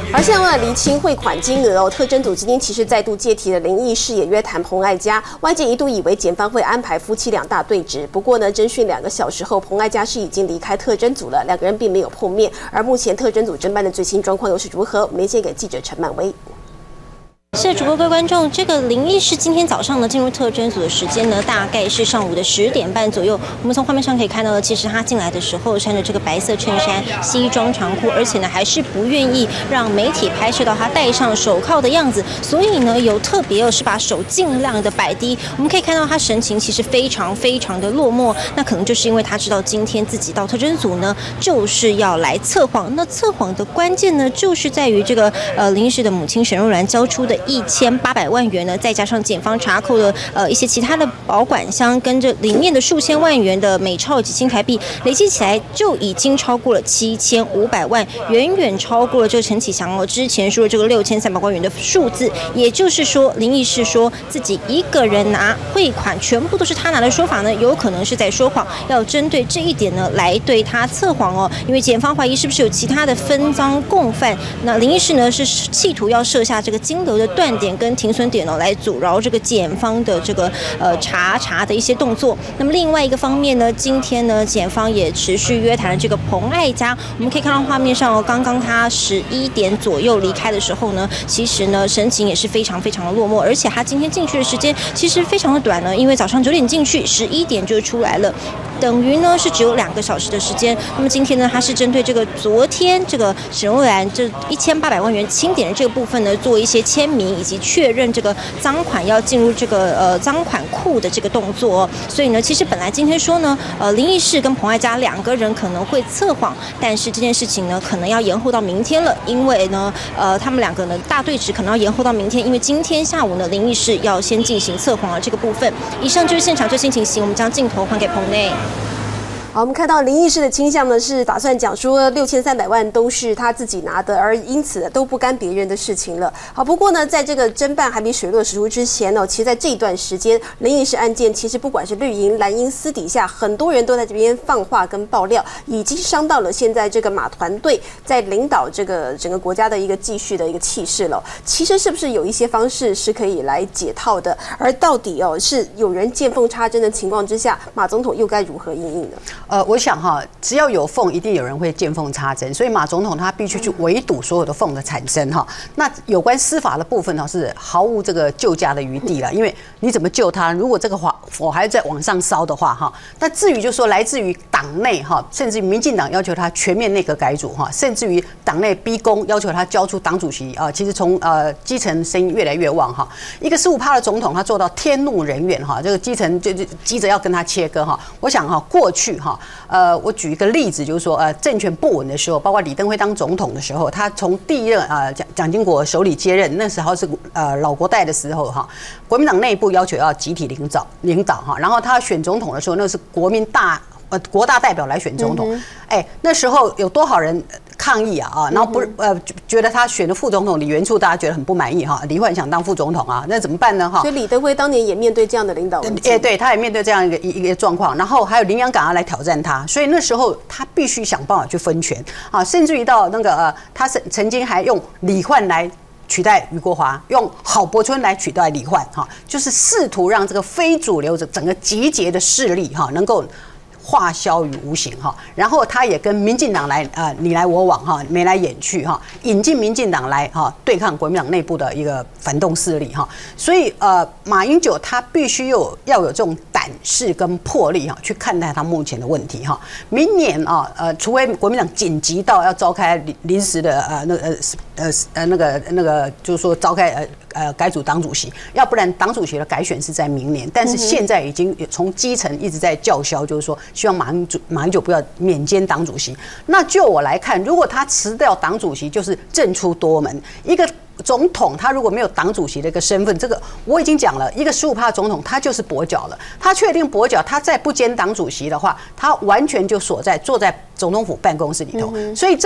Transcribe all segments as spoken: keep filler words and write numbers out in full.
而现在为了厘清汇款金额哦，特侦组今天其实再度借提了林义士，也约谈彭爱佳。外界一度以为检方会安排夫妻两大对质，不过呢，侦讯两个小时后，彭爱佳是已经离开特侦组了，两个人并没有碰面。而目前特侦组侦办的最新状况又是如何？我们连线给记者陈曼薇。 是主播各位观众，这个林义士今天早上呢进入特侦组的时间呢，大概是上午的十点半左右。我们从画面上可以看到的，其实他进来的时候穿着这个白色衬衫、西装长裤，而且呢还是不愿意让媒体拍摄到他戴上手铐的样子，所以呢有特别是把手尽量的摆低。我们可以看到他神情其实非常非常的落寞，那可能就是因为他知道今天自己到特侦组呢就是要来测谎。那测谎的关键呢，就是在于这个呃林义士的母亲沈若兰交出的 一千八百万元呢，再加上检方查扣的呃一些其他的保管箱，跟着里面的数千万元的美钞以及新台币，累计起来就已经超过了七千五百万，远远超过了这个陈启祥哦之前说的这个六千三百万元的数字。也就是说，林义士说自己一个人拿汇款全部都是他拿的说法呢，有可能是在说谎，要针对这一点呢来对他测谎哦。因为检方怀疑是不是有其他的分赃共犯，那林义士呢是企图要设下这个金流的 断点跟停损点哦，来阻挠这个检方的这个呃查查的一些动作。那么另外一个方面呢，今天呢，检方也持续约谈了这个彭爱佳。我们可以看到画面上哦，刚刚他十一点左右离开的时候呢，其实呢神情也是非常非常的落寞，而且他今天进去的时间其实非常的短呢，因为早上九点进去，十一点就出来了。 等于呢是只有两个小时的时间。那么今天呢，他是针对这个昨天这个沈若兰这一千八百万元清点的这个部分呢，做一些签名以及确认这个赃款要进入这个呃赃款库的这个动作、哦。所以呢，其实本来今天说呢，呃林义士跟彭爱佳两个人可能会测谎，但是这件事情呢，可能要延后到明天了，因为呢，呃他们两个呢大对质可能要延后到明天，因为今天下午呢，林义士要先进行测谎的这个部分。以上就是现场最新情形，我们将镜头还给棚内。 好，我们看到林义士的倾向呢是打算讲说六千三百万都是他自己拿的，而因此都不干别人的事情了。好，不过呢，在这个侦办还没水落石出之前呢、哦，其实在这一段时间，林义士案件其实不管是绿营、蓝营，私底下很多人都在这边放话跟爆料，已经伤到了现在这个马团队在领导这个整个国家的一个继续的一个气势了。其实是不是有一些方式是可以来解套的？而到底哦是有人见缝插针的情况之下，马总统又该如何因应呢？ 呃，我想哈，只要有缝，一定有人会见缝插针，所以马总统他必须去围堵所有的缝的产生哈。那有关司法的部分呢，是毫无这个救驾的余地了，因为你怎么救他？如果这个话我还在往上烧的话哈，那至于就说来自于党内哈，甚至于民进党要求他全面内阁改组哈，甚至于党内逼宫要求他交出党主席啊，其实从呃基层声音越来越旺哈。一个十五趴的总统，他做到天怒人怨哈，这个基层就就急着要跟他切割哈。我想哈，过去哈。 呃，我举一个例子，就是说，呃，政权不稳的时候，包括李登辉当总统的时候，他从第一任啊蒋蒋经国手里接任，那时候是呃老国代的时候哈，国民党内部要求要集体领导领导哈，然后他选总统的时候，那是国民大呃国大代表来选总统，哎、嗯，那时候有多少人？ 抗议啊啊，然后不呃觉得他选的副总统李元簇，大家觉得很不满意哈。李焕想当副总统啊，那怎么办呢哈？ 所以李登辉当年也面对这样的领导危机， 哎，对，他也面对这样一个一个状况。然后还有林洋港要来挑战他，所以那时候他必须想办法去分权啊，甚至于到那个呃，他曾曾经还用李焕来 取代余国华，用郝柏村来取代李焕，哈，就是试图让这个非主流的整个集结的势力，哈，能够 化消于无形哈，然后他也跟民进党来呃你来我往哈，眉来眼去哈，引进民进党来哈对抗国民党内部的一个反动势力哈，所以呃马英九他必须有要有这种胆识跟魄力哈，去看待他目前的问题哈。明年啊呃，除非国民党紧急到要召开临临时的呃那呃呃呃那个那个就是说召开呃。 呃，改组党主席，要不然党主席的改选是在明年。但是现在已经从基层一直在叫嚣，就是说希望马英九马英九不要免兼党主席。那就我来看，如果他辞掉党主席，就是政出多门。一个 总统他如果没有党主席的一个身份，这个我已经讲了，一个十五趴总统他就是跛脚了。他确定跛脚，他再不兼党主席的话，他完全就锁在坐在总统府办公室里头。所以这个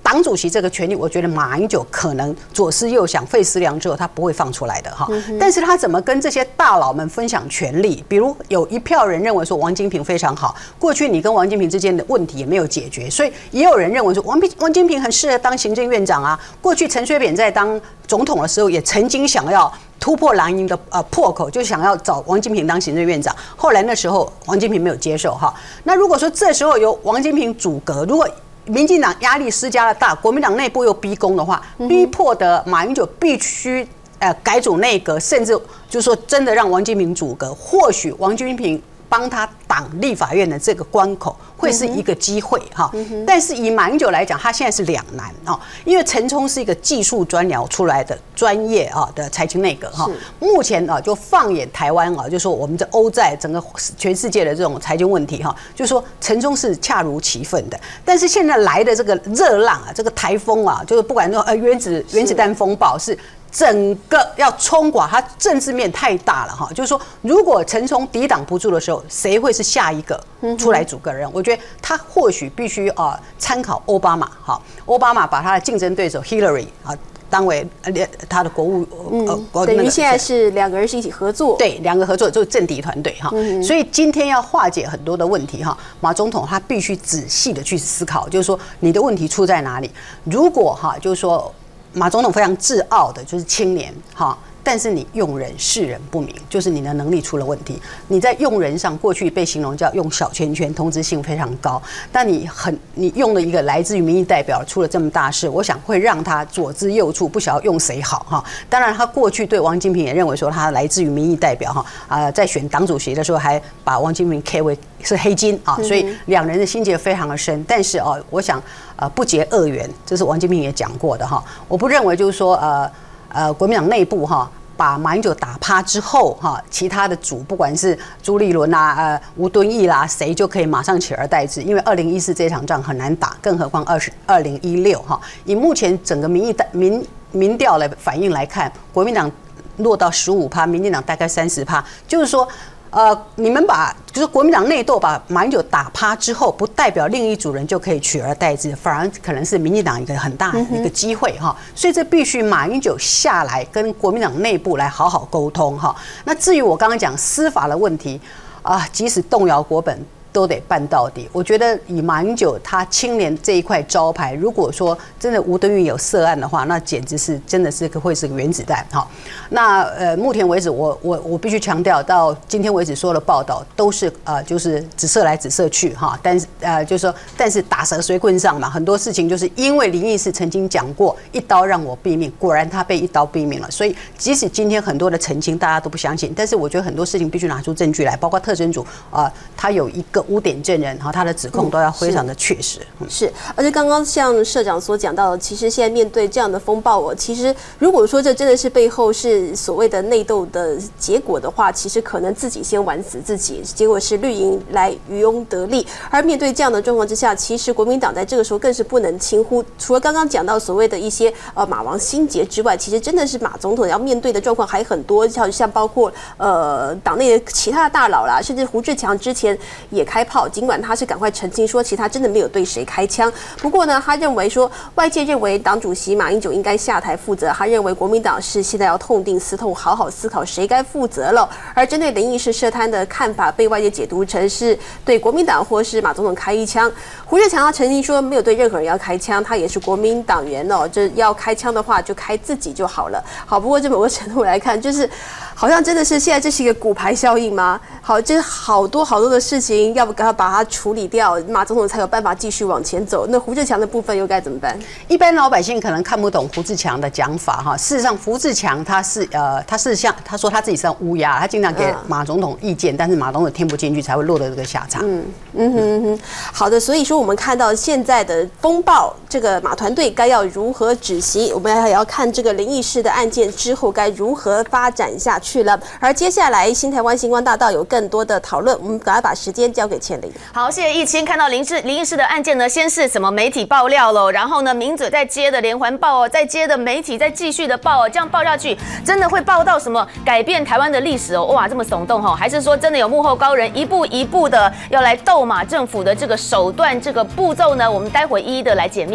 党主席这个权利，我觉得马英九可能左思右想、费思量之后，他不会放出来的哈。但是他怎么跟这些大佬们分享权力？比如有一票人认为说王金平非常好，过去你跟王金平之间的问题也没有解决，所以也有人认为说王平王金平很适合当行政院长啊。过去陈水扁在当总统的时候，也曾经想要突破蓝营的呃破口，就想要找王金平当行政院长。后来那时候王金平没有接受哈。那如果说这时候由王金平阻隔，如果民进党压力施加了大，国民党内部又逼宫的话，逼迫的马英九必须呃改组内阁，甚至就是说真的让王金平阻隔，或许王金平帮他挡立法院的这个关口，会是一个机会哈。但是以马英九来讲，他现在是两难哦，因为陈冲是一个技术专僚出来的专业啊的财经内阁哈。目前啊，就放眼台湾啊，就说我们的欧债整个全世界的这种财经问题哈，就说陈冲是恰如其分的。但是现在来的这个热浪啊，这个台风啊，就是不管说呃原子原子弹风暴是。整个要冲垮它，政治面太大了哈。就是说，如果陈冲抵挡不住的时候，谁会是下一个出来组个人？我觉得他或许必须啊参考奥巴马哈。奥巴马把他的竞争对手 Hillary 啊当为他的国务呃，嗯、等于现在是两个人是一起合作， 对，两个合作就是政敌团队哈。嗯、所以今天要化解很多的问题哈，马总统他必须仔细的去思考，就是说你的问题出在哪里？如果哈，就是说。马总统非常自傲的，就是青年哈，但是你用人视人不明，就是你的能力出了问题。你在用人上，过去被形容叫用小圈圈，同质性非常高。但你很你用了一个来自于民意代表，出了这么大事，我想会让他左支右绌，不晓得用谁好哈。当然，他过去对王金平也认为说他来自于民意代表哈啊、呃，在选党主席的时候还把王金平 K 为是黑金啊，所以两人的心结非常的深。但是哦，我想。呃，不结恶缘，这是王金平也讲过的哈。我不认为就是说，呃呃，国民党内部哈，把马英九打趴之后哈，其他的组不管是朱立伦啦、呃吴敦义啦，谁就可以马上取而代之，因为二零一四这场仗很难打，更何况二十二零一六哈。以目前整个民意民民调的反应来看，国民党落到十五趴，民进党大概三十趴，就是说。呃，你们把就是国民党内斗把马英九打趴之后，不代表另一组人就可以取而代之，反而可能是民进党一个很大一个机会哈。所以这必须马英九下来跟国民党内部来好好沟通哈。那至于我刚刚讲司法的问题啊，即使动摇国本。都得办到底。我觉得以马英九他青年这一块招牌，如果说真的吴敦义有涉案的话，那简直是真的是会是个原子弹哈。那呃，目前为止，我我我必须强调，到今天为止所有的报道都是呃，就是指涉来指涉去哈。但是呃，就是说，但是打蛇随棍上嘛，很多事情就是因为林义士曾经讲过一刀让我毙命，果然他被一刀毙命了。所以即使今天很多的澄清大家都不相信，但是我觉得很多事情必须拿出证据来，包括特侦组啊、呃，他有一个。污点证人，哈，他的指控都要非常的确实。 嗯、是, 是，而且刚刚像社长所讲到的，其实现在面对这样的风暴，我其实如果说这真的是背后是所谓的内斗的结果的话，其实可能自己先玩死自己，结果是绿营来渔翁得利。而面对这样的状况之下，其实国民党在这个时候更是不能轻忽。除了刚刚讲到所谓的一些呃马王心结之外，其实真的是马总统要面对的状况还很多，像像包括呃党内的其他的大佬啦，甚至胡志强之前也开。开炮，尽管他是赶快澄清说，其实他真的没有对谁开枪。不过呢，他认为说，外界认为党主席马英九应该下台负责，他认为国民党是现在要痛定思痛，好好思考谁该负责了。而针对林义士涉贪的看法，被外界解读成是对国民党或是马总统开一枪。胡志强他澄清说，没有对任何人要开枪，他也是国民党员哦，这要开枪的话就开自己就好了。好，不过这某个程度来看，就是好像真的是现在这是一个骨牌效应吗？好，就是好多好多的事情要。要把它处理掉，马总统才有办法继续往前走。那胡志强的部分又该怎么办？ 一般老百姓可能看不懂胡志强的讲法哈。事实上，胡志强他是呃，他是像他说他自己像乌鸦，他经常给马总统意见，但是马总统听不进去，才会落得这个下场。嗯嗯哼哼，好的。所以说，我们看到现在的风暴，这个马团队该要如何止息？我们也要看这个林义士的案件之后该如何发展下去了。而接下来，新台湾星光大道有更多的讨论，我们赶快把时间交给倩玲。 好，谢谢易清。看到林志林义士的案件呢，先是什么媒体爆料了，然后呢，名嘴在接的连环爆哦，再接的媒体再继续的爆哦，这样爆下去，真的会爆到什么改变台湾的历史哦？哇，这么耸动哈、哦？还是说真的有幕后高人一步一步的要来斗马政府的这个手段、这个步骤呢？我们待会一一的来解密。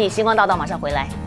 星光大道马上回来。